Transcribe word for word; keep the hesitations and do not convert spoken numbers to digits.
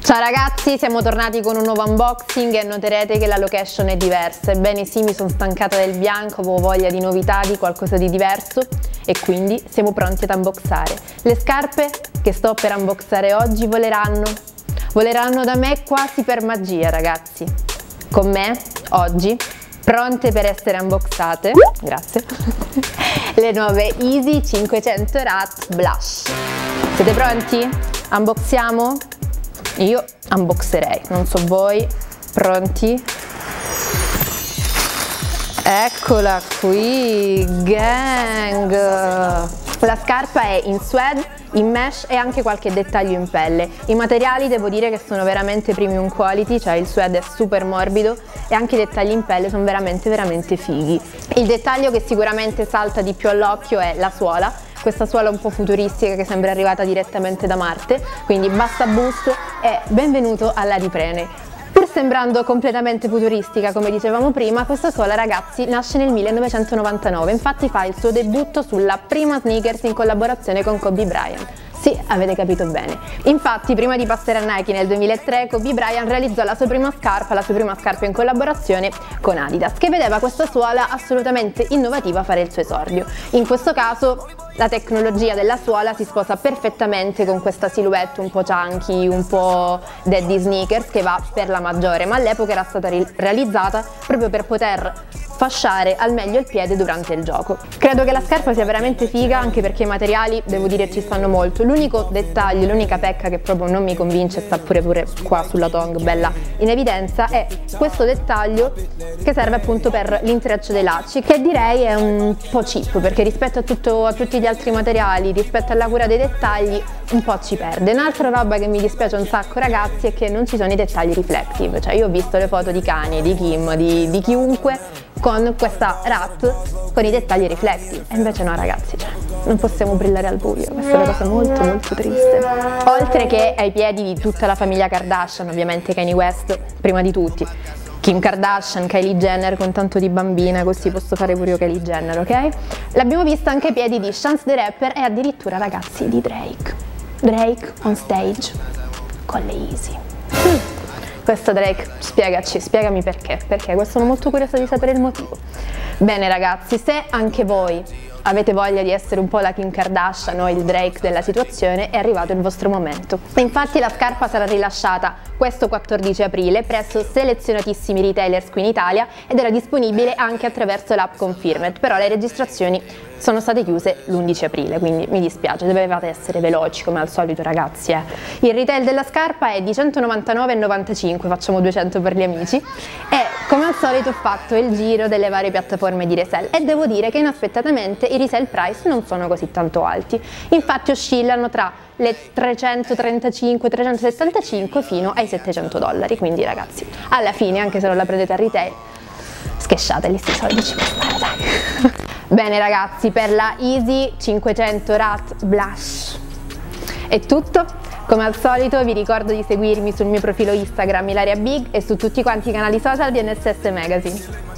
Ciao ragazzi, siamo tornati con un nuovo unboxing e noterete che la location è diversa. Ebbene sì, mi sono stancata del bianco, avevo voglia di novità, di qualcosa di diverso e quindi siamo pronti ad unboxare. Le scarpe che sto per unboxare oggi voleranno, voleranno da me quasi per magia ragazzi. Con me oggi, pronte per essere unboxate, grazie, le nuove Easy cinquecento Rat Blush. Siete pronti? Unboxiamo? Io unboxerei, non so voi, pronti? Eccola qui, gang! La scarpa è in suede, in mesh e anche qualche dettaglio in pelle. I materiali devo dire che sono veramente premium quality, cioè il suede è super morbido e anche i dettagli in pelle sono veramente veramente fighi. Il dettaglio che sicuramente salta di più all'occhio è la suola. Questa suola un po' futuristica che sembra arrivata direttamente da Marte, quindi bassa boost e benvenuto alla Riprene. Pur sembrando completamente futuristica come dicevamo prima, questa suola ragazzi nasce nel millenovecentonovantanove, infatti fa il suo debutto sulla prima sneakers in collaborazione con Kobe Bryant. Sì, avete capito bene. Infatti, prima di passare a Nike nel duemilatré, Kobe Bryant realizzò la sua prima scarpa, la sua prima scarpa in collaborazione con Adidas, che vedeva questa suola assolutamente innovativa fare il suo esordio. In questo caso, la tecnologia della suola si sposa perfettamente con questa silhouette un po' chunky, un po' daddy sneakers che va per la maggiore, ma all'epoca era stata realizzata proprio per poter fasciare al meglio il piede durante il gioco. Credo che la scarpa sia veramente figa anche perché i materiali, devo dire, ci stanno molto. L'unico dettaglio, l'unica pecca che proprio non mi convince, sta pure pure qua sulla tongue bella in evidenza, è questo dettaglio che serve appunto per l'intreccio dei lacci, che direi è un po' cheap perché rispetto a, tutto, a tutti gli altri materiali, rispetto alla cura dei dettagli, un po' ci perde. Un'altra roba che mi dispiace un sacco ragazzi è che non ci sono i dettagli reflective, cioè io ho visto le foto di Kanye, di Kim, di, di chiunque con questa rat con i dettagli rifletti e invece no ragazzi, cioè, non possiamo brillare al buio, questa è una cosa molto molto triste. Oltre che ai piedi di tutta la famiglia Kardashian, ovviamente Kanye West prima di tutti, Kim Kardashian, Kylie Jenner con tanto di bambina, così posso fare pure io Kylie Jenner, ok? L'abbiamo vista anche ai piedi di Chance the Rapper e addirittura ragazzi di Drake. Drake on stage con le Easy. Mm. Questo Drake, spiegaci, spiegami perché, perché sono molto curiosa di sapere il motivo. Bene ragazzi, se anche voi avete voglia di essere un po' la Kim Kardashian o il Drake della situazione, è arrivato il vostro momento. Infatti la scarpa sarà rilasciata questo quattordici aprile presso selezionatissimi retailers qui in Italia ed era disponibile anche attraverso l'app Confirmed, però le registrazioni sono state chiuse l'undici aprile, quindi mi dispiace, dovevate essere veloci come al solito ragazzi. Eh. Il retail della scarpa è di centonovantanove virgola novantacinque, facciamo duecento per gli amici, e come al solito ho fatto il giro delle varie piattaforme di resell e devo dire che inaspettatamente i resell price non sono così tanto alti, infatti oscillano tra le trecentotrentacinque trecentosettantacinque fino ai settecento dollari, quindi ragazzi alla fine anche se non la prendete a retail schesciateli sti soldi, ci può stare dai. Bene ragazzi, per la Easy cinquecento Rat Blush è tutto. Come al solito vi ricordo di seguirmi sul mio profilo Instagram Ilaria Big e su tutti quanti i canali social di N S S Magazine.